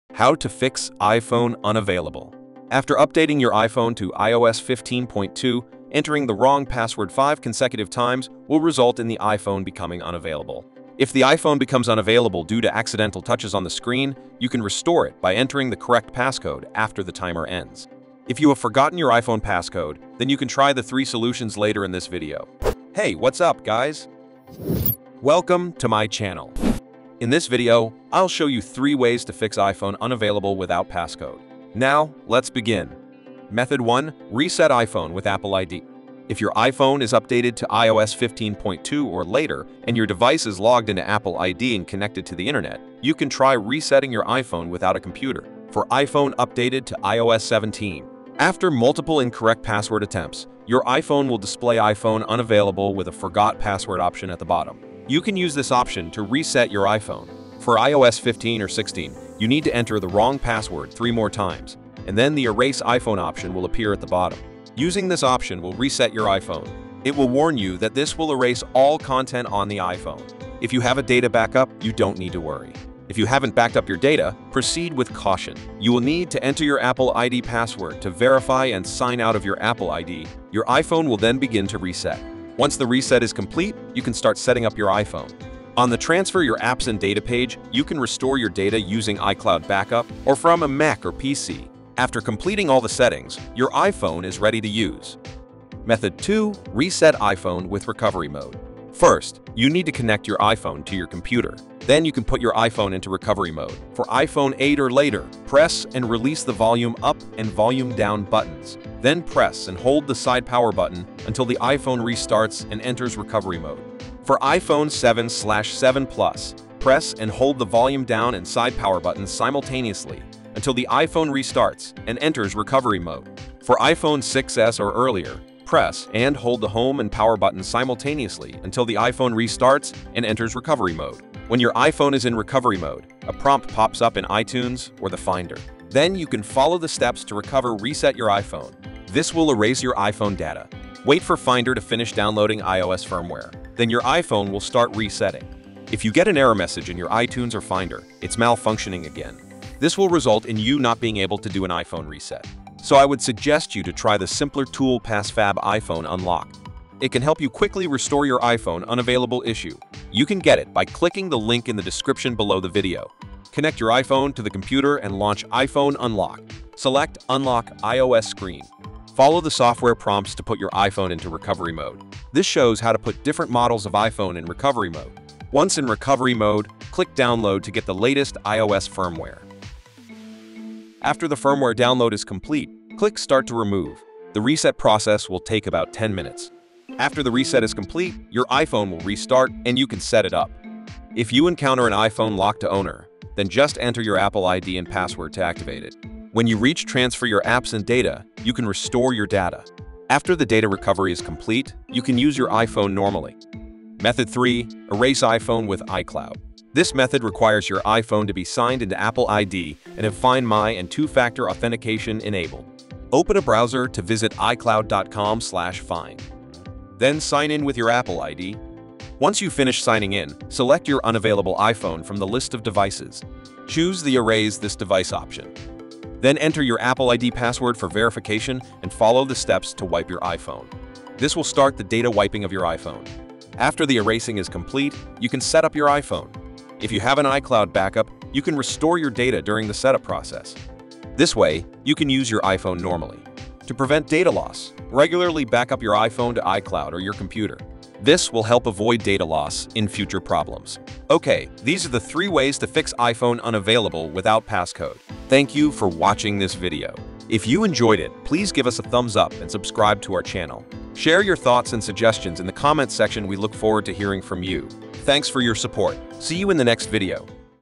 How to fix iPhone unavailable. After updating your iPhone to iOS 15.2, entering the wrong password 5 consecutive times will result in the iPhone becoming unavailable. If the iPhone becomes unavailable due to accidental touches on the screen, you can restore it by entering the correct passcode after the timer ends. If you have forgotten your iPhone passcode, then you can try the 3 solutions later in this video. Hey, what's up, guys? Welcome to my channel. In this video, I'll show you 3 ways to fix iPhone unavailable without passcode. Now, let's begin. Method 1. Reset iPhone with Apple ID. If your iPhone is updated to iOS 15.2 or later and your device is logged into Apple ID and connected to the internet, you can try resetting your iPhone without a computer. For iPhone updated to iOS 17. After multiple incorrect password attempts, your iPhone will display iPhone unavailable with a forgot password option at the bottom. You can use this option to reset your iPhone. For iOS 15 or 16, you need to enter the wrong password 3 more times, and then the Erase iPhone option will appear at the bottom. Using this option will reset your iPhone. It will warn you that this will erase all content on the iPhone. If you have a data backup, you don't need to worry. If you haven't backed up your data, proceed with caution. You will need to enter your Apple ID password to verify and sign out of your Apple ID. Your iPhone will then begin to reset. Once the reset is complete, you can start setting up your iPhone. On the Transfer Your Apps and Data page, you can restore your data using iCloud backup or from a Mac or PC. After completing all the settings, your iPhone is ready to use. Method 2. Reset iPhone with recovery mode. First, you need to connect your iPhone to your computer. Then you can put your iPhone into recovery mode. For iPhone 8 or later, press and release the volume up and volume down buttons. Then press and hold the side power button until the iPhone restarts and enters recovery mode. For iPhone 7/7 Plus, press and hold the volume down and side power buttons simultaneously until the iPhone restarts and enters recovery mode. For iPhone 6s or earlier, press and hold the home and power buttons simultaneously until the iPhone restarts and enters recovery mode. When your iPhone is in recovery mode, a prompt pops up in iTunes or the Finder. Then you can follow the steps to reset your iPhone. This will erase your iPhone data. Wait for Finder to finish downloading iOS firmware. Then your iPhone will start resetting. If you get an error message in your iTunes or Finder, it's malfunctioning again. This will result in you not being able to do an iPhone reset. So I would suggest you to try the simpler tool PassFab iPhone Unlock. It can help you quickly restore your iPhone unavailable issue. You can get it by clicking the link in the description below the video. Connect your iPhone to the computer and launch iPhone Unlock. Select Unlock iOS screen. Follow the software prompts to put your iPhone into recovery mode. This shows how to put different models of iPhone in recovery mode. Once in recovery mode, click Download to get the latest iOS firmware. After the firmware download is complete, click Start to remove. The reset process will take about 10 minutes. After the reset is complete, your iPhone will restart and you can set it up. If you encounter an iPhone locked to owner, then just enter your Apple ID and password to activate it. When you reach Transfer Your Apps and Data, you can restore your data. After the data recovery is complete, you can use your iPhone normally. Method 3. Erase iPhone with iCloud. This method requires your iPhone to be signed into Apple ID and have Find My and 2-factor authentication enabled. Open a browser to visit iCloud.com/find. Then sign in with your Apple ID. Once you finish signing in, select your unavailable iPhone from the list of devices. Choose the Erase this device option. Then enter your Apple ID password for verification and follow the steps to wipe your iPhone. This will start the data wiping of your iPhone. After the erasing is complete, you can set up your iPhone. If you have an iCloud backup, you can restore your data during the setup process. This way, you can use your iPhone normally. To prevent data loss, regularly back up your iPhone to iCloud or your computer. This will help avoid data loss in future problems. Okay, these are the 3 ways to fix iPhone unavailable without passcode. Thank you for watching this video. If you enjoyed it, please give us a thumbs up and subscribe to our channel. Share your thoughts and suggestions in the comments section. We look forward to hearing from you. Thanks for your support. See you in the next video.